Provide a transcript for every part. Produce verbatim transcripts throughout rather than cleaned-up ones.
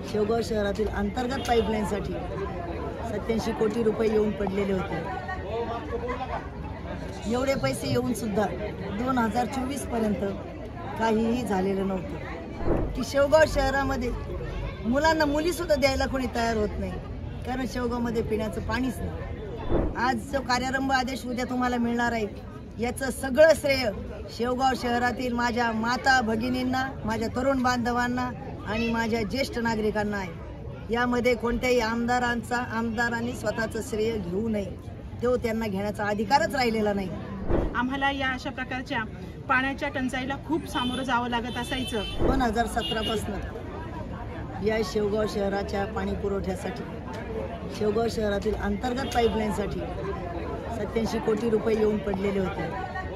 शेवगाव शहरातील अंतर्गत पाईपलाईनसाठी सत्याऐंशी कोटी रुपये येऊन पडलेले होते। एवढे पैसे येऊन सुद्धा दोन हजार चोवीस पर्यंत काहीही झालेलं नव्हतं की शेवगाव शहरामध्ये मुलांना मुलीसुद्धा द्यायला कोणी तयार होत नाही, कारण शेवगावमध्ये पिण्याचं पाणीच नाही। आज जो कार्यारंभ आदेश उद्या तुम्हाला मिळणार आहे, याचं सगळं श्रेय शेवगाव शहरातील माझ्या माता भगिनींना, माझ्या तरुण बांधवांना आणि माझ्या ज्येष्ठ नागरिकांना आहे। यामध्ये कोणत्याही आमदारांचा आमदारांनी स्वतःचं श्रेय घेऊ नये, तो त्यांना घेण्याचा अधिकारच राहिलेला नाही। आम्हाला या अशा प्रकारच्या पाण्याच्या टंचाईला खूप सामोरं जावं लागत असायचं। दोन हजार सतरा पासून या शेवगाव शहराच्या पाणी पुरवठ्यासाठी शेवगाव शहरातील अंतर्गत पाईपलाईनसाठी सत्याऐंशी कोटी रुपये येऊन पडलेले होते।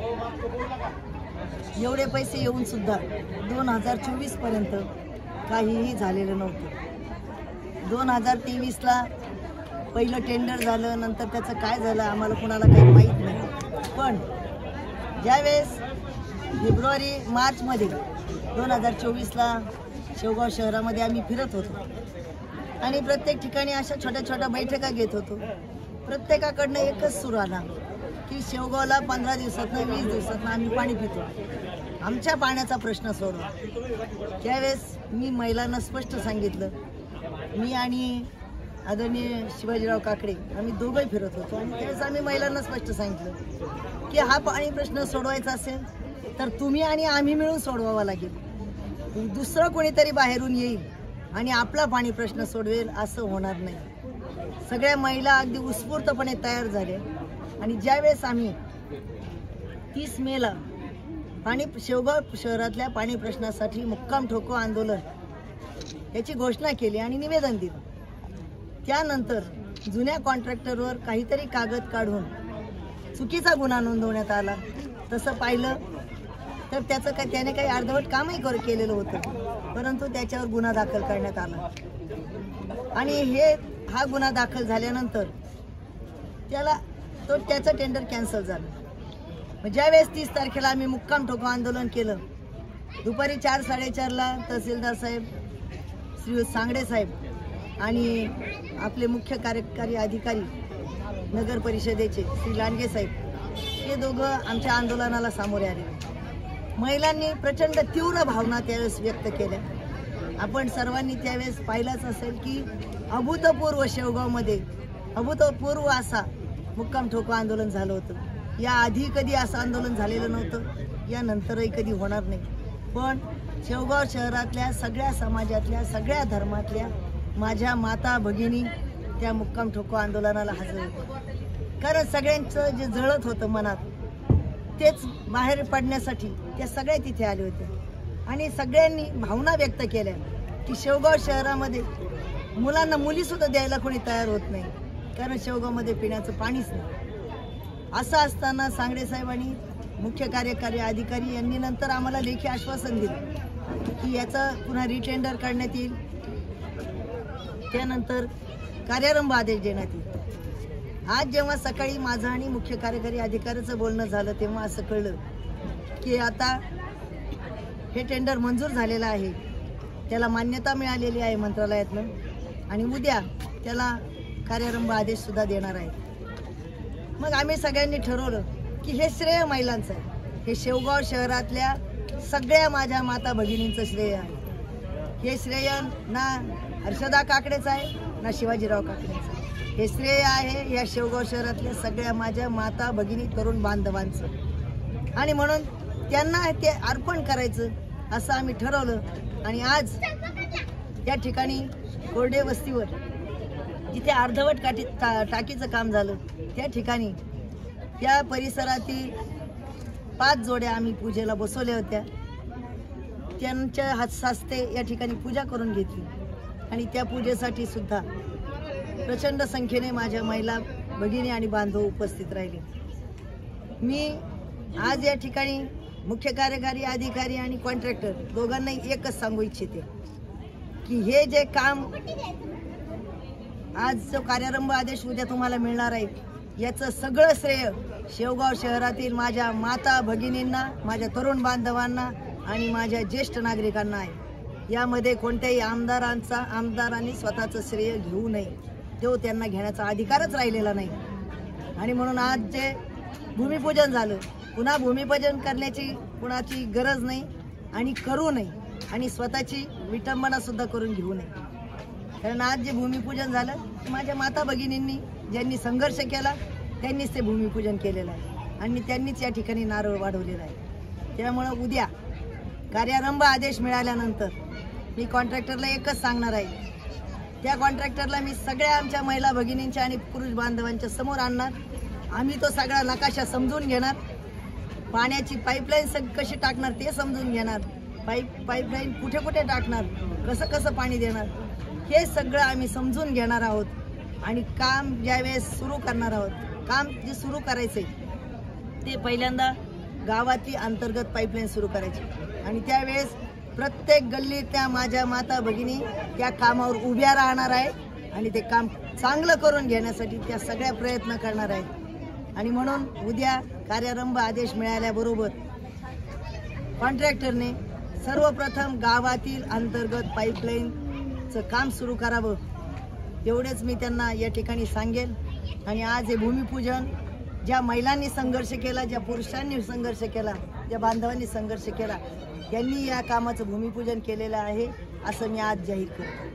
एवढे पैसे येऊन सुद्धा दोन हजार चोवीस पर्यंत काहीही झालेलं नव्हतं। दोन हजार तेवीसला पहिलं टेंडर झालं, नंतर त्याचं काय झालं आम्हाला कुणाला काही माहीत नाही। पण ज्यावेळेस फेब्रुवारी मार्चमध्ये दोन हजार चोवीसला शेवगाव शहरामध्ये आम्ही फिरत होतो आणि प्रत्येक ठिकाणी अशा छोट्या छोट्या बैठका घेत होतो। प्रत्येकाकडनं एकच सूर आला की शेवगावला पंधरा दिवसातनं वीस दिवसातनं आम्ही पाणी पितो, आमच्या पाण्याचा प्रश्न सोडवा। त्यावेळेस मी महिलांना स्पष्ट सांगितलं, मी आणि आदरणीय शिवाजीराव काकडे आम्ही दोघंही फिरत होतो आणि त्यावेळेस आम्ही महिलांना स्पष्ट सांगितलं की हा पाणी प्रश्न सोडवायचा असेल तर तुम्ही आणि आम्ही मिळून सोडवावा लागेल। दुसरं कोणीतरी बाहेरून येईल आणि आपला पाणी प्रश्न सोडवेल असं होणार नाही। सगळ्या महिला अगदी उत्स्फूर्तपणे तयार झाल्या आणि ज्यावेळेस आम्ही तीस मेला पाणी शेवगाव शहरातल्या पाणी प्रश्नासाठी मुक्काम ठोको आंदोलन याची घोषणा केली आणि निवेदन दिलं, त्यानंतर जुन्या कॉन्ट्रॅक्टरवर काहीतरी कागद काढून चुकीचा गुन्हा नोंदवण्यात आला। तसं पाहिलं तर त्याचं काय त्याने काही अर्धवट कामही कर केलेलं होतं, परंतु त्याच्यावर गुन्हा दाखल करण्यात आला आणि हे हा गुन्हा दाखल झाल्यानंतर त्याला तो त्याचं टेंडर कॅन्सल झालं। ज्यावेळेस तीस तारखेला आम्ही मुक्काम ठोको आंदोलन केलं, दुपारी चार साडेचारला तहसीलदार साहेब श्री सांगडे साहेब आणि आपले मुख्य कार्यकारी अधिकारी नगर परिषदेचे श्री लांडगे साहेब हे दोघं आमच्या आंदोलनाला सामोरे आले। महिलांनी प्रचंड तीव्र भावना त्यावेळेस व्यक्त केल्या। आपण सर्वांनी त्यावेळेस पाहिलंच असेल की अभूतपूर्व शेवगावमध्ये अभूतपूर्व असा मुक्काम ठोको आंदोलन झालं होतं। या आधी कधी असं आंदोलन झालेलं नव्हतं, यानंतरही कधी होणार नाही। पण शेवगाव शहरातल्या सगळ्या समाजातल्या सगळ्या धर्मातल्या माझ्या माता भगिनी त्या मुक्काम ठोको आंदोलनाला हजर होत्या, कारण सगळ्यांचं जे जळत होतं मनात तेच बाहेर पडण्यासाठी त्या सगळ्या तिथे आले होते आणि सगळ्यांनी भावना व्यक्त केल्या की शेवगाव शहरामध्ये मुलांना मुलीसुद्धा द्यायला कोणी तयार होत नाही, कारण शेवगावमध्ये पिण्याचं पाणीच नाही। असं असताना सांगडे साहेब आणि मुख्य कार्यकारी अधिकारी यांनी नंतर आम्हाला लेखी आश्वासन दिलं की याचं पुन्हा रिटेंडर करण्यात येईल, त्यानंतर कार्यारंभ आदेश देण्यात येईल। आज जेव्हा सकाळी माझं आणि मुख्य कार्यकारी अधिकाऱ्याचं बोलणं झालं तेव्हा असं कळलं की आता हे टेंडर मंजूर झालेलं आहे, त्याला मान्यता मिळालेली आहे मंत्रालयातून आणि उद्या त्याला कार्यारंभ आदेश सुद्धा देणार आहे। मग आम्ही सगळ्यांनी ठरवलं की हे श्रेय महिलांचं आहे, हे शेवगाव शहरातल्या सगळ्या माझ्या माता भगिनींचं श्रेय आहे। हे श्रेय ना हर्षदा काकडेचं आहे ना शिवाजीराव काकडेचं, हे श्रेय आहे या शेवगाव शहरातल्या सगळ्या माझ्या माता भगिनी तरुण बांधवांचं आणि म्हणून त्यांना ते अर्पण करायचं असं आम्ही ठरवलं। आणि आज त्या ठिकाणी कोरडे वस्तीवर जिथे अर्धवट काठी टा टाकीचं काम झालं त्या ठिकाणी त्या परिसरातील पाच जोड्या आम्ही पूजेला बसवल्या होत्या, त्यांच्या हस्ते या ठिकाणी पूजा करून घेतली आणि त्या पूजेसाठी सुद्धा प्रचंड संख्येने माझ्या महिला भगिनी आणि बांधव उपस्थित राहिले। मी आज या ठिकाणी मुख्य कार्यकारी अधिकारी आणि कॉन्ट्रॅक्टर दोघांनाही एकच सांगू इच्छिते की हे जे काम आज जो कार्यारंभ आदेश उद्या तुम्हाला मिळणार आहे, याचं सगळं श्रेय शेवगाव शहरातील माझ्या माता भगिनींना, माझ्या तरुण बांधवांना आणि माझ्या ज्येष्ठ नागरिकांना आहे। यामध्ये कोणत्याही आमदारांचा आमदारांनी स्वतःचं श्रेय घेऊ नये, तो त्यांना घेण्याचा अधिकारच राहिलेला नाही. आणि म्हणून आज जे भूमिपूजन झालं, पुन्हा भूमिपूजन करण्याची कुणाची गरज नाही आणि करू नये, आणि स्वतःची विटंबना सुद्धा करून घेऊ नये. कारण आज जे भूमिपूजन झालं, माझ्या माता भगिनींनी ज्यांनी संघर्ष केला त्यांनीच ते भूमिपूजन केलेलं आहे आणि त्यांनीच या ठिकाणी नारळ वाढवलेला आहे. त्यामुळं उद्या कार्यारंभ आदेश मिळाल्यानंतर मी कॉन्ट्रॅक्टरला एकच सांगणार आहे, त्या कॉन्ट्रॅक्टरला मी सगळ्या आमच्या महिला भगिनींच्या आणि पुरुष बांधवांच्या समोर आणणार. आम्ही तो सगळा नकाशा समजून घेणार, पाण्याची पाईपलाईन सग कशी टाकणार ते समजून घेणार, पाईप पाईपलाईन कुठे कुठे टाकणार, कसं कसं पाणी देणार, हे सगळं आम्ही समजून घेणार आहोत. आणि काम ज्यावेळेस सुरू करणार आहोत, काम जे सुरू करायचं आहे ते पहिल्यांदा गावातली अंतर्गत पाईपलाईन सुरू करायची आणि त्यावेळेस प्रत्येक गल्लीतल्या माझ्या माता भगिनी त्या कामावर उभ्या राहणार आहे आणि ते काम चांगलं करून घेण्यासाठी त्या सगळ्या प्रयत्न करणार आहेत. आणि म्हणून उद्या कार्यारंभ आदेश मिळाल्याबरोबर कॉन्ट्रॅक्टरने सर्वप्रथम गावातील अंतर्गत पाईपलाईनचं काम सुरू करावं, एवढेच मी त्यांना या ठिकाणी सांगेन. आणि आज हे भूमिपूजन ज्या महिलांनी संघर्ष केला, ज्या पुरुषांनी संघर्ष केला, ज्या बांधवांनी संघर्ष केला, त्यांनी या कामाचं भूमिपूजन केलेलं आहे असं मी आज जाहीर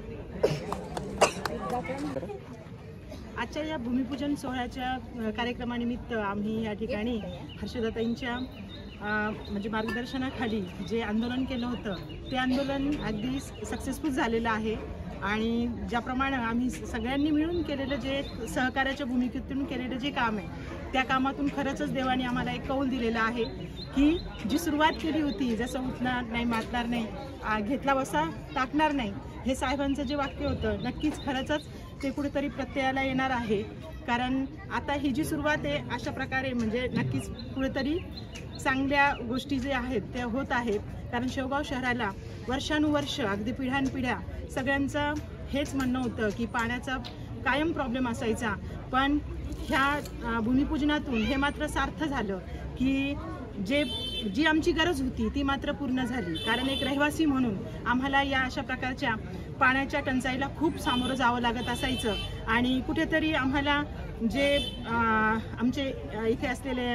करतो. आजच्या या भूमिपूजन सोहळ्याच्या कार्यक्रमानिमित्त आम्ही या ठिकाणी हर्षदाताईंच्या म्हणजे मार्गदर्शनाखाली जे आंदोलन केलं होतं ते आंदोलन अगदी सक्सेसफुल झालेलं आहे. आणि ज्याप्रमाणे आम्ही सगळ्यांनी मिळून केलेलं जे सहकार्याच्या भूमिकेतून केलेलं जे काम आहे त्या कामातून खरंच देवाने आम्हाला एक कौल दिलेला आहे की जी सुरुवात केली होती, जसं उठणार नाही, मारणार नाही, घेतला वसा टाकणार नाही, हे साहेबांचं जे वाक्य होतं नक्कीच खरंच ते कुठेतरी प्रत्ययाला येणार आहे. कारण आता ही जी सुरुवात आहे अशा प्रकारे म्हणजे नक्कीच कुठेतरी चांगल्या गोष्टी जे आहेत त्या होत आहेत. कारण शेवगाव शहराला वर्षानुवर्ष अगदी पिढ्यानपिढ्या सगळ्यांचं हेच म्हणणं होतं की पाण्याचा कायम प्रॉब्लेम असायचा, पण ह्या भूमिपूजनातून हे मात्र सार्थ झालं की जे जी आमची गरज होती ती मात्र पूर्ण झाली. कारण एक रहिवासी म्हणून आम्हाला या अशा प्रकारच्या पाण्याच्या टंचाईला खूप सामोरं जावं लागत असायचं आणि कुठेतरी आम्हाला जे आमचे इथे असलेले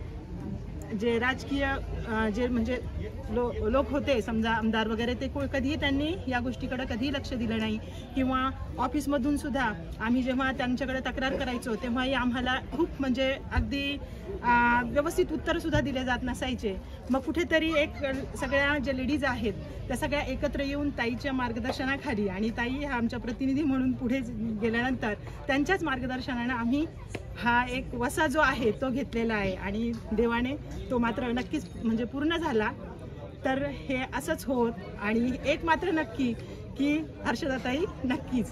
जे राजकीय जे म्हणजे लो लोक होते समजा आमदार वगैरे, ते कधीही त्यांनी या गोष्टीकडे कधीही लक्ष दिलं नाही. किंवा ऑफिसमधून सुद्धा आम्ही जेव्हा त्यांच्याकडे तक्रार करायचो तेव्हाही आम्हाला खूप म्हणजे अगदी व्यवस्थित उत्तरसुद्धा दिले जात नसायचे. मग कुठेतरी एक सगळ्या ज्या लेडीज आहेत त्या सगळ्या एकत्र येऊन ताईच्या मार्गदर्शनाखाली, आणि ताई हा आमच्या प्रतिनिधी म्हणून पुढे गेल्यानंतर त्यांच्याच मार्गदर्शनाने आम्ही हा एक वसा जो आहे तो घेतलेला आहे आणि देवाने तो मात्र नक्कीच म्हणजे पूर्ण झाला. तर हे असंच होत. आणि एक मात्र नक्की की हर्षदाताई नक्कीच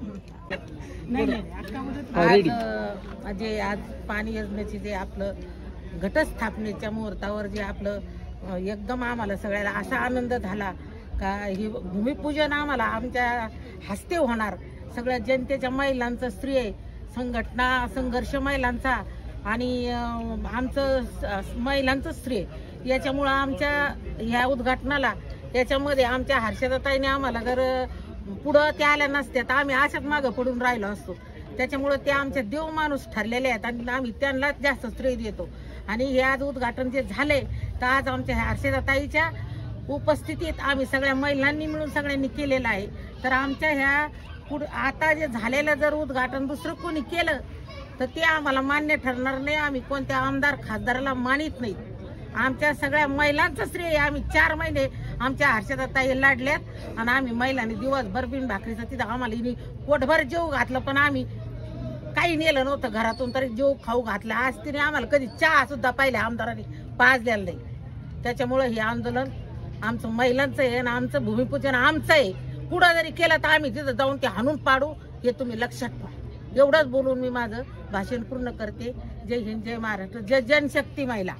नाही आज म्हणजे आज पाणी योजनेचे जे आपलं घटस्थापनेच्या मुहूर्तावर जे आपलं एकदम आम्हाला सगळ्याला असा आनंद झाला का ही भूमिपूजन आम्हाला आमच्या हस्ते होणार. सगळ्या जनतेच्या महिलांचं, स्त्रिय संघटना संघर्ष महिलांचा आणि आमचं महिलांचं स्त्रिय, याच्यामुळं आमच्या ह्या उद्घाटनाला याच्यामध्ये आमच्या हर्षदाताईने आम्हाला जर पुढं त्या आल्या नसत्या तर आम्ही अशाच मागं पडून राहिलो असतो. त्याच्यामुळं ते आमचे देव माणूस ठरलेले आहेत आणि आम्ही त्यांनाच जास्त श्रेय देतो. आणि हे आज उद्घाटन जे झाले तर आज आमच्या हर्षदाताईच्या उपस्थितीत आम्ही सगळ्या महिलांनी मिळून सगळ्यांनी केलेलं आहे. तर आमच्या ह्या पुढं आता जे झालेलं जर उद्घाटन दुसरं कोणी केलं तर ते आम्हाला मान्य ठरणार नाही. आम्ही कोणत्या आमदार खासदाराला मानित नाही. आमच्या सगळ्या महिलांचं श्रेय. आम्ही चार महिने आमच्या हर्षदाताई लाडल्यात आणि आम्ही महिलांनी दिवसभर बिन भाकरीचं तिथं आम्हाला इनी पोटभर जेव घातलं, पण आम्ही काही नेलं नव्हतं घरातून तरी जेव खाऊ घातला. आज तिने आम्हाला कधी चहा सुद्धा पाहिल्या आमदारांनी पाजलेलं नाही. त्याच्यामुळं हे आंदोलन आमचं महिलांचं आहे आणि आमचं भूमिपूजन आमचं आहे. पुढं जरी केलं तर आम्ही तिथं जाऊन ते हाणून पाडू, हे तुम्ही लक्षात ठेवा. एवढंच बोलून मी माझं भाषण पूर्ण करते. जय हिंद, जय महाराष्ट्र, जय जनशक्ती महिला.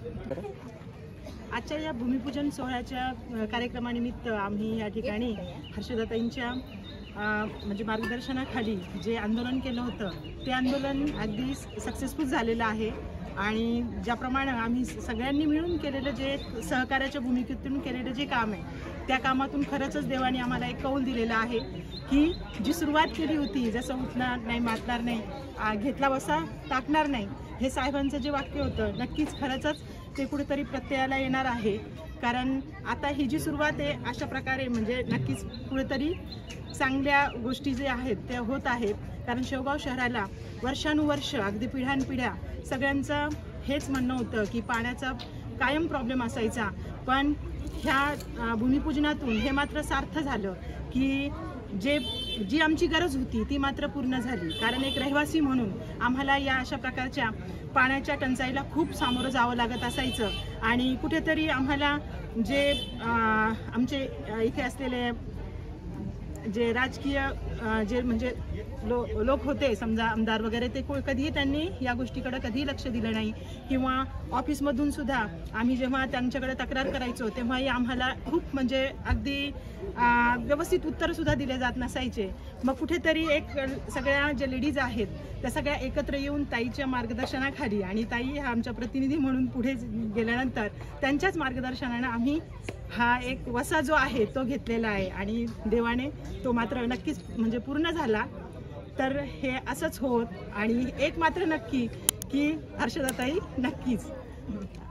आजच्या या भूमिपूजन सोहळ्याच्या कार्यक्रमानिमित्त आम्ही या ठिकाणी हर्षदाताईंच्या म्हणजे मार्गदर्शनाखाली जे आंदोलन केलं होतं ते आंदोलन अगदी सक्सेसफुल झालेलं आहे आणि ज्याप्रमाणे आम्ही सगळ्यांनी मिळून केलेलं जे सहकार्याच्या भूमिकेतून केलेलं जे काम आहे त्या कामातून खरंच देवाने आम्हाला एक कौल दिलेला आहे की जी सुरुवात केली होती, जसं उठणार नाही, मातणार नाही, घेतला वसा टाकणार नाही, हे साहेबांचं जे वाक्य होतं नक्कीच खरंच ते कुठेतरी प्रत्ययाला येणार आहे. कारण आता ही जी सुरुवात आहे अशा प्रकारे म्हणजे नक्कीच कुठेतरी चांगल्या गोष्टी जे आहेत त्या होत आहेत. कारण शेवगाव शहराला वर्षानुवर्ष अगदी पिढ्यानपिढ्या सगळ्यांचं हेच म्हणणं होतं की पाण्याचा कायम प्रॉब्लेम असायचा, पण ह्या भूमिपूजनातून हे मात्र सार्थ झालं की जे जी आमची गरज होती ती मात्र पूर्ण झाली. कारण एक रहिवासी म्हणून आम्हाला या अशा प्रकारच्या पाण्याच्या टंचाईला खूप सामोरं जावं लागत असायचं आणि कुठेतरी आम्हाला जे आमचे इथे असलेले जे राजकीय जे म्हणजे लो लोक होते समजा आमदार वगैरे ते कधीही त्यांनी या गोष्टीकडे कधीही लक्ष दिलं नाही किंवा ऑफिसमधून सुद्धा आम्ही जेव्हा त्यांच्याकडे तक्रार करायचो तेव्हाही आम्हाला खूप म्हणजे अगदी व्यवस्थित उत्तरसुद्धा दिले जात नसायचे. मग कुठेतरी एक सगळ्या ज्या लेडीज आहेत त्या सगळ्या एकत्र येऊन ताईच्या मार्गदर्शनाखाली आणि ताई हा आमच्या प्रतिनिधी म्हणून पुढे गेल्यानंतर त्यांच्याच मार्गदर्शनाने आम्ही हा एक वसा जो आहे तो घेतलेला आहे आणि देवाने तो मात्र नक्कीच म्हणजे पूर्ण झाला. तर हे असंच होत आणि एक मात्र नक्की की हर्षदाताई नक्कीच